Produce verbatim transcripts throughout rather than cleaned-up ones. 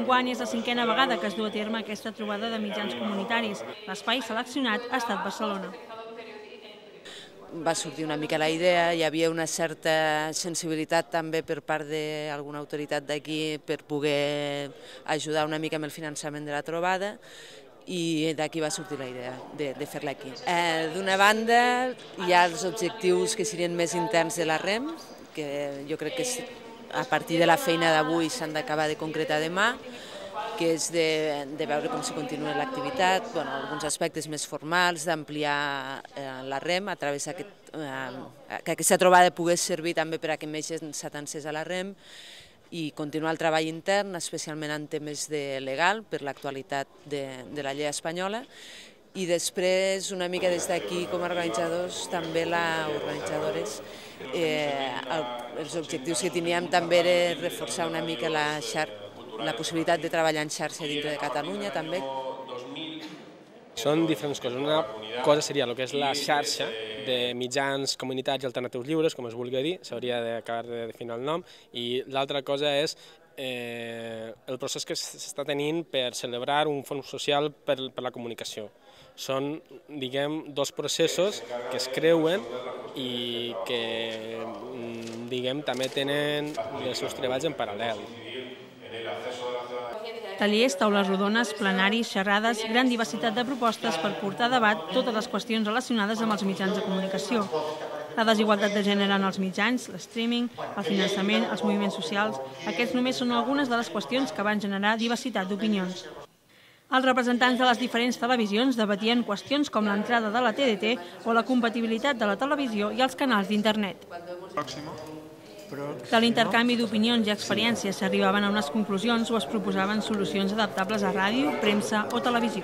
Enguany és la cinquena vegada que es du a terme aquesta trobada de mitjans comunitaris. L'espai seleccionat ha estat Barcelona. Va sortir una mica la idea, hi havia una certa sensibilitat també per part d'alguna autoritat d'aquí per poder ajudar una mica amb el finançament de la trobada, i d'aquí va sortir la idea de, de fer-la aquí. Eh, D'una banda, hi ha els objectius que serien més interns de la REM, que jo crec que és, a partir de la feina d'avui s'han d'acabar de concretar demà, que és de, de veure com se continua l'activitat, bueno, alguns aspectes més formals, d'ampliar eh, la REM a través d'aquest, eh, que aquesta trobada pogués servir també per a que més gent s'atansés a la REM, i continuar el treball intern, especialment en temes de legal, per l'actualitat de, de la llei espanyola, i després, una mica des d'aquí, com a organitzadors, també la organitzadores, eh, el, els objectius que teníem també era reforçar una mica la, xar, la possibilitat de treballar en xarxa dintre de Catalunya, també. Són diferents coses. Una cosa seria el que és la xarxa de mitjans comunitaris alternatius lliures, com es vulgui dir, s'hauria d'acabar de definir el nom, i l'altra cosa és eh, el procés que s'està tenint per celebrar un fons social per, per la comunicació. Són, diguem, dos processos que es creuen i que, diguem, també tenen els seus treballs en paral·lel. Tallers, taules rodones, plenaris, xerrades, gran diversitat de propostes per portar a debat totes les qüestions relacionades amb els mitjans de comunicació. La desigualtat de gènere en els mitjans, l'streaming, el finançament, els moviments socials, aquests només són algunes de les qüestions que van generar diversitat d'opinions. Els representants de les diferents televisions debatien qüestions com l'entrada de la T D T o la compatibilitat de la televisió i els canals d'internet. De l'intercanvi d'opinions i experiències s'arribaven a unes conclusions o es proposaven solucions adaptables a ràdio, premsa o televisió.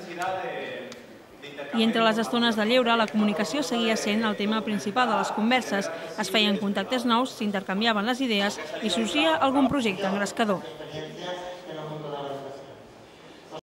I entre les estones de lleure, la comunicació seguia sent el tema principal de les converses, es feien contactes nous, s'intercanviaven les idees i sorgia algun projecte engrescador.